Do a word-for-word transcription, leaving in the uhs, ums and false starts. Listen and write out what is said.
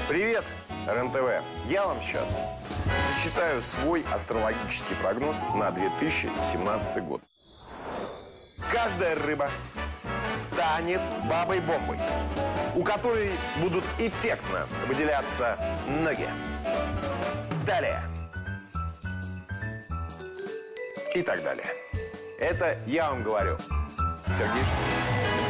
Привет, РЕН-ТВ! Я вам сейчас зачитаю свой астрологический прогноз на две тысячи семнадцатый год. Каждая рыба станет бабой-бомбой, у которой будут эффектно выделяться ноги. Далее. И так далее. Это я вам говорю, Сергей Шнуров.